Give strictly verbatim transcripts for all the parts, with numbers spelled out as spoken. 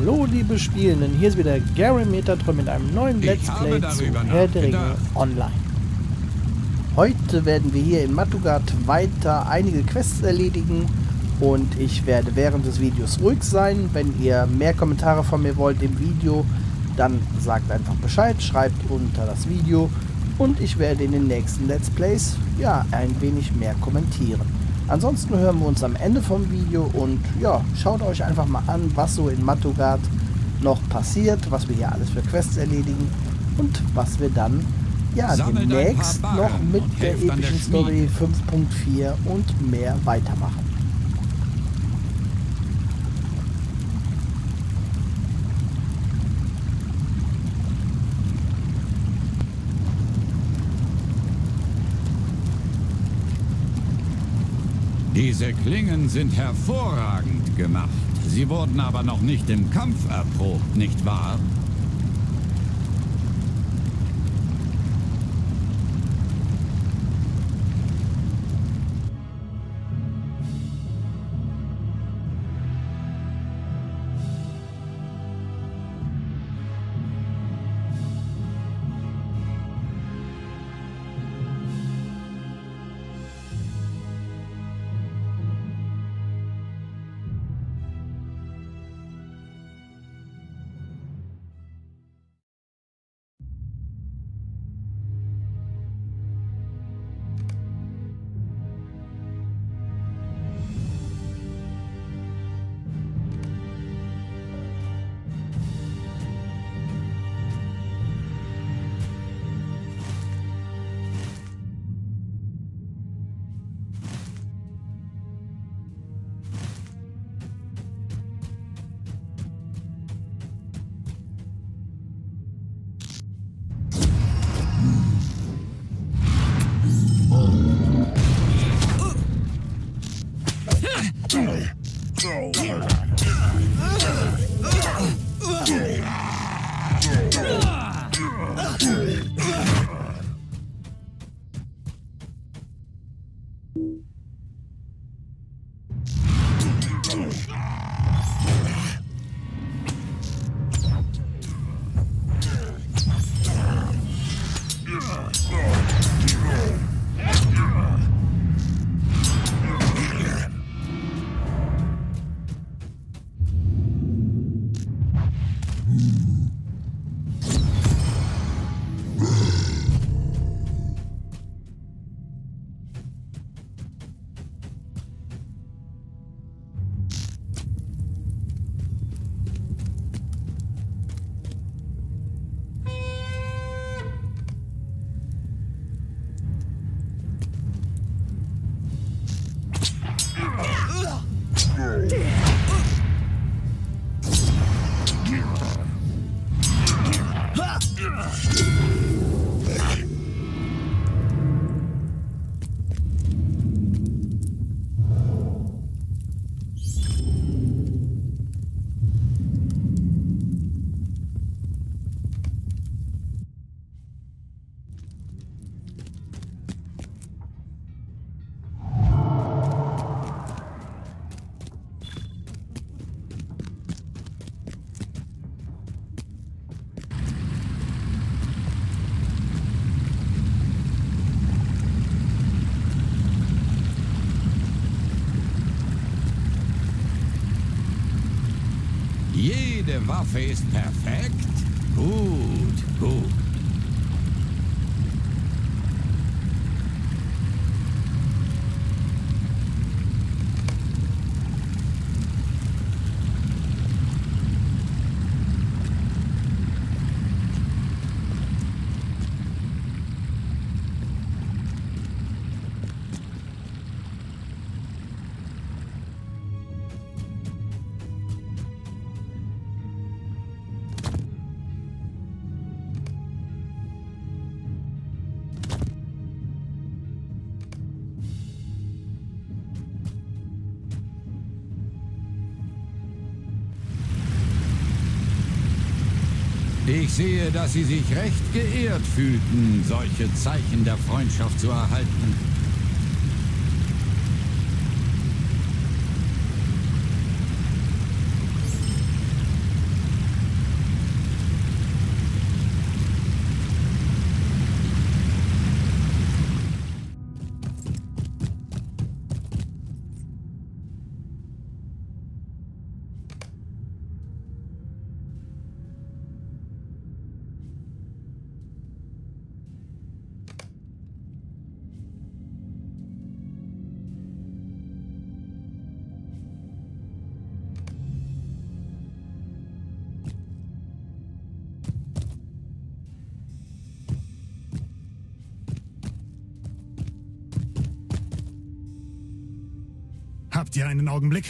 Hallo liebe Spielenden, hier ist wieder Gary Metatron mit einem neuen Let's Play zu Herr der Ringe Online. Heute werden wir hier in Madugard weiter einige Quests erledigen und ich werde während des Videos ruhig sein. Wenn ihr mehr Kommentare von mir wollt im Video, dann sagt einfach Bescheid, schreibt unter das Video und ich werde in den nächsten Let's Plays ja ein wenig mehr kommentieren. Ansonsten hören wir uns am Ende vom Video und ja, schaut euch einfach mal an, was so in Madugard noch passiert, was wir hier alles für Quests erledigen und was wir dann ja Sammelt demnächst noch mit der der epischen Story fünf Punkt vier und mehr weitermachen. Diese Klingen sind hervorragend gemacht. Sie wurden aber noch nicht im Kampf erprobt, nicht wahr? Jede Waffe ist perfekt? Gut, gut. Ich sehe, dass Sie sich recht geehrt fühlten, solche Zeichen der Freundschaft zu erhalten. Habt ihr einen Augenblick?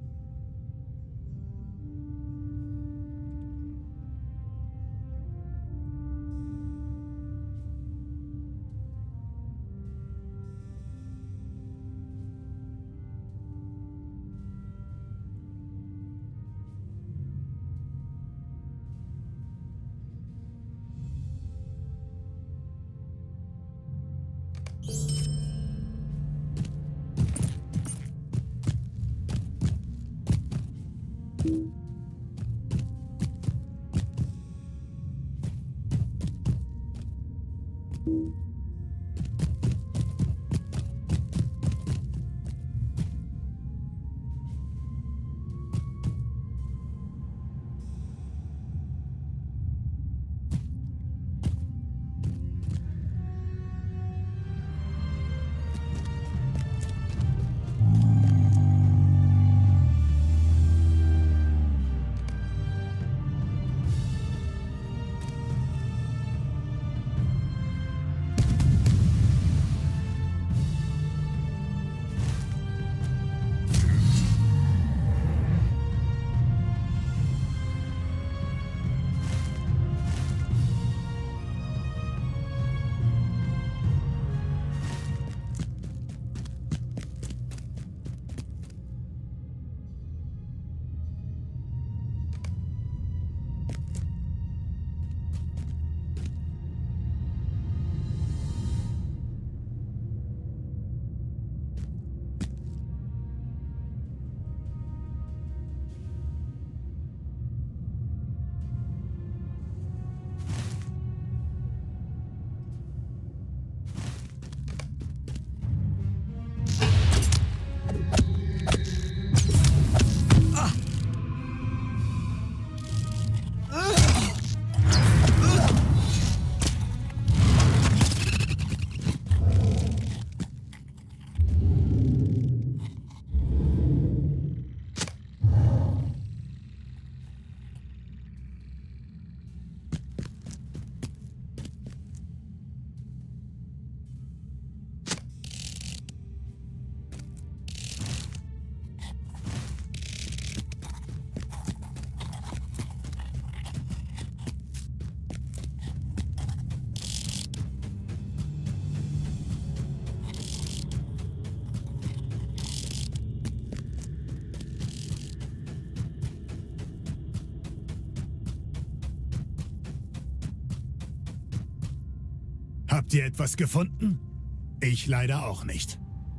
Habt ihr etwas gefunden? Ich leider auch nicht.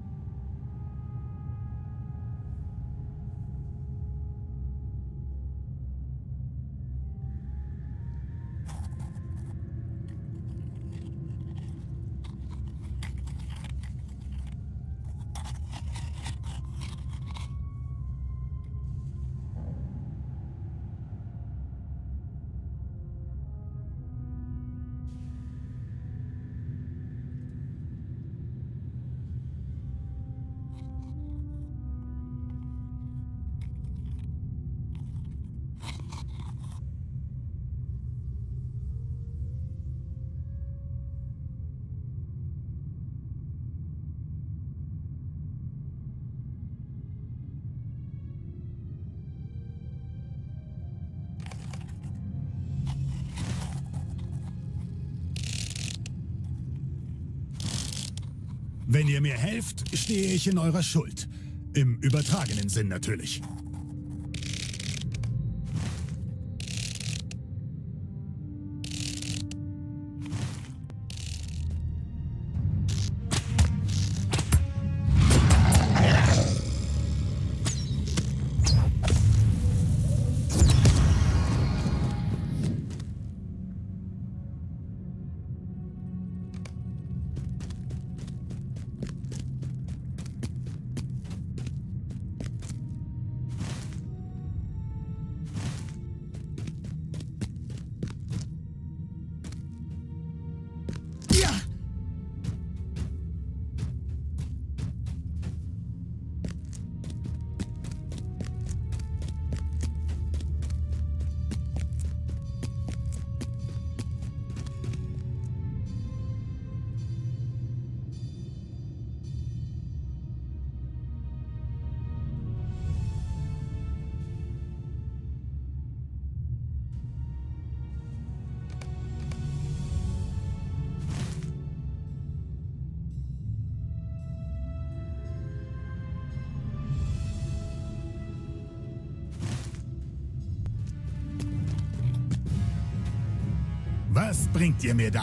Wenn ihr mir helft, stehe ich in eurer Schuld. Im übertragenen Sinn natürlich. bringt ihr mir da?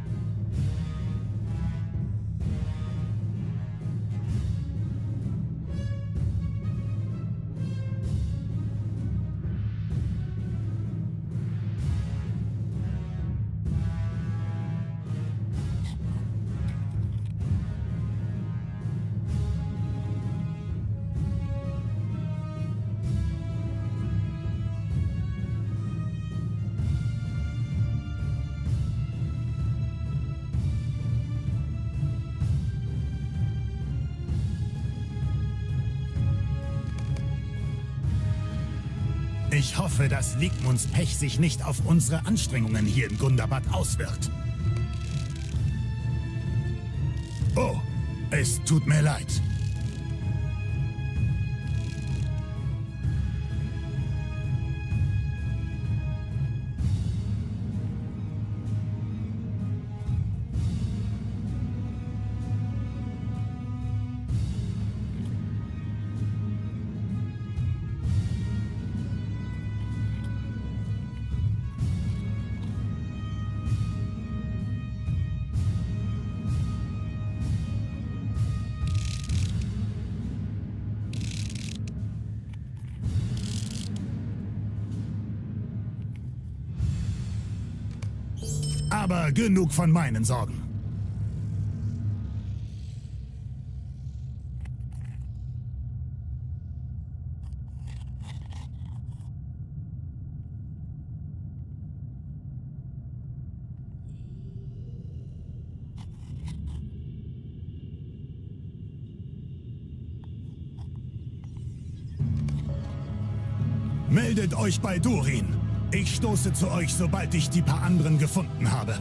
Ich hoffe, dass Ligmunds Pech sich nicht auf unsere Anstrengungen hier in Gundabad auswirkt. Oh, es tut mir leid. Aber genug von meinen Sorgen. Meldet euch bei Durin. Ich stoße zu euch, sobald ich die paar anderen gefunden habe.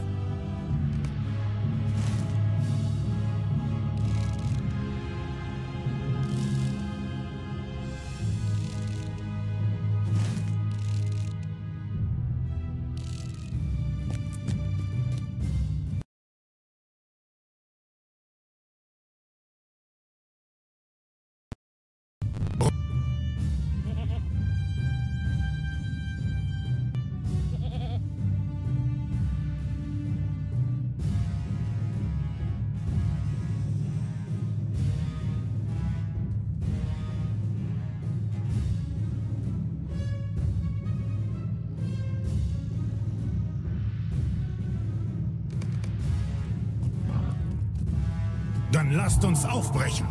Dann lasst uns aufbrechen.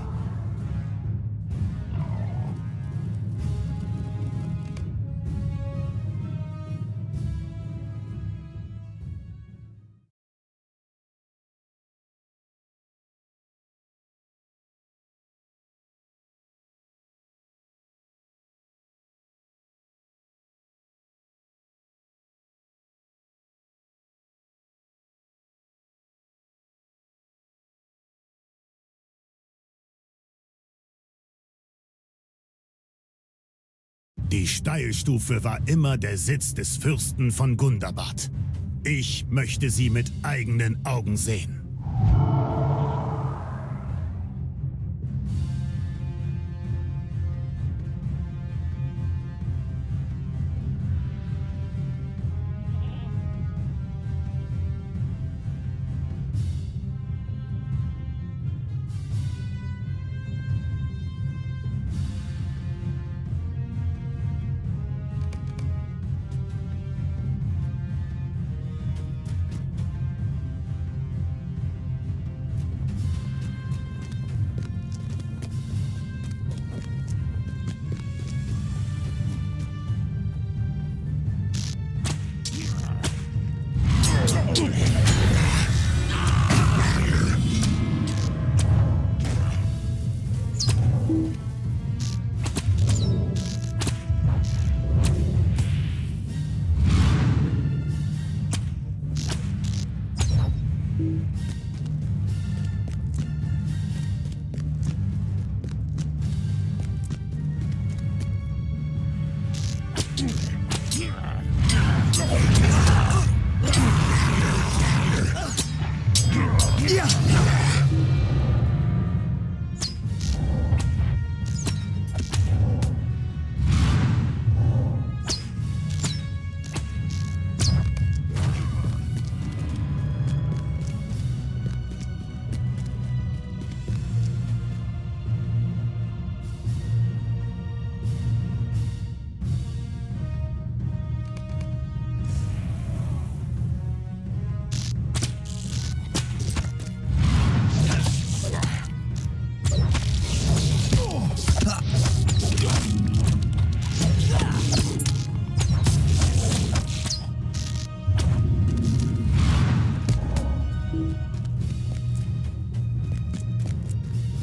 Die Steilstufe war immer der Sitz des Fürsten von Gundabad. Ich möchte sie mit eigenen Augen sehen.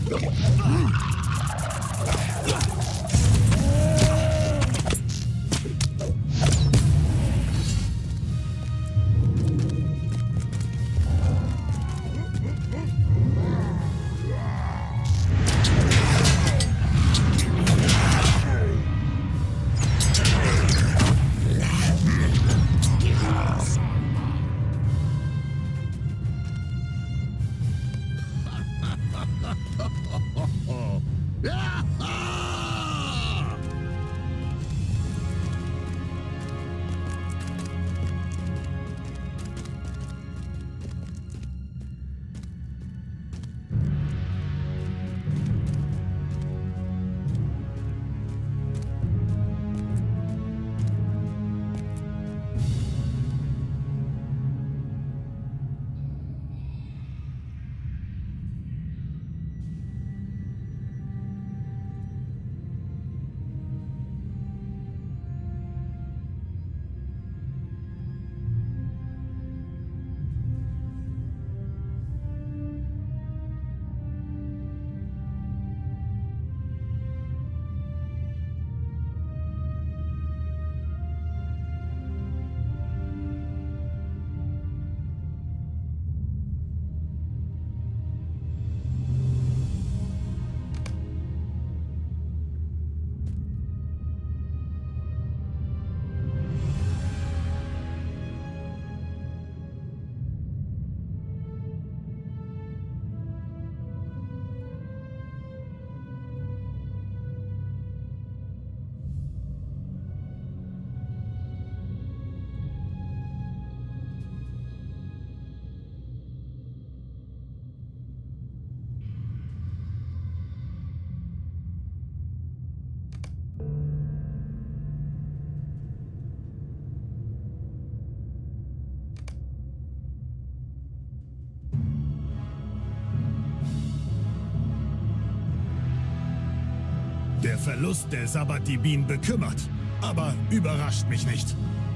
Der Verlust der Sabbatibin bekümmert, aber überrascht mich nicht.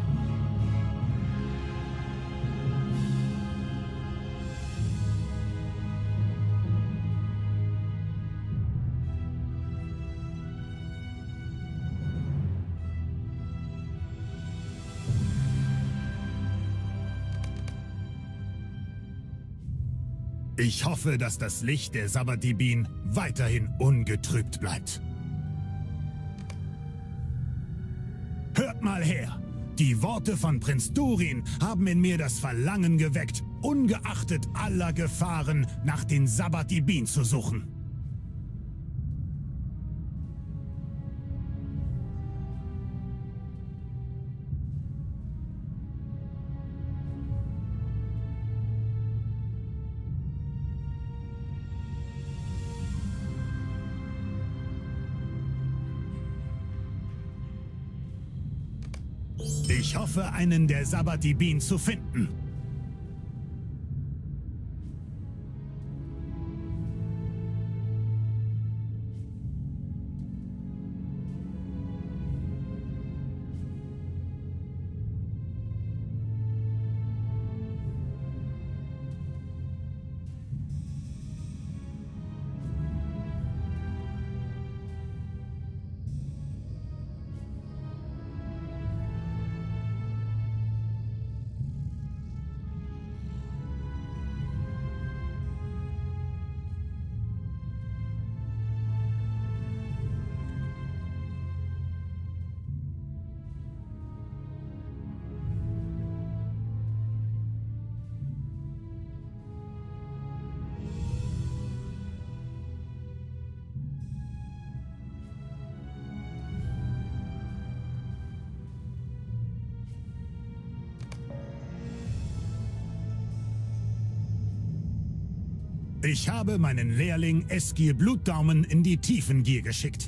Ich hoffe, dass das Licht der Sabbatibin weiterhin ungetrübt bleibt. Hört mal her! Die Worte von Prinz Durin haben in mir das Verlangen geweckt, ungeachtet aller Gefahren nach den Sabbatibin zu suchen. Ich hoffe, einen der Sabbatibin zu finden. Ich habe meinen Lehrling Eskil Blutdaumen in die Tiefengier geschickt.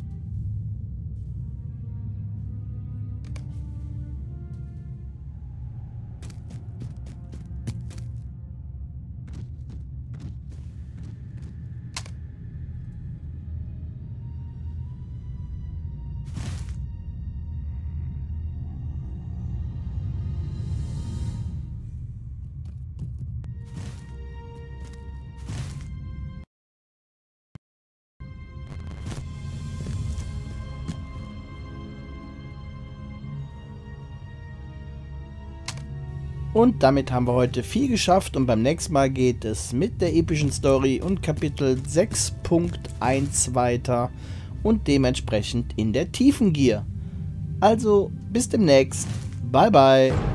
Und damit haben wir heute viel geschafft und beim nächsten Mal geht es mit der epischen Story und Kapitel sechs Punkt eins weiter und dementsprechend in der Tiefengier. Also bis demnächst. Bye bye.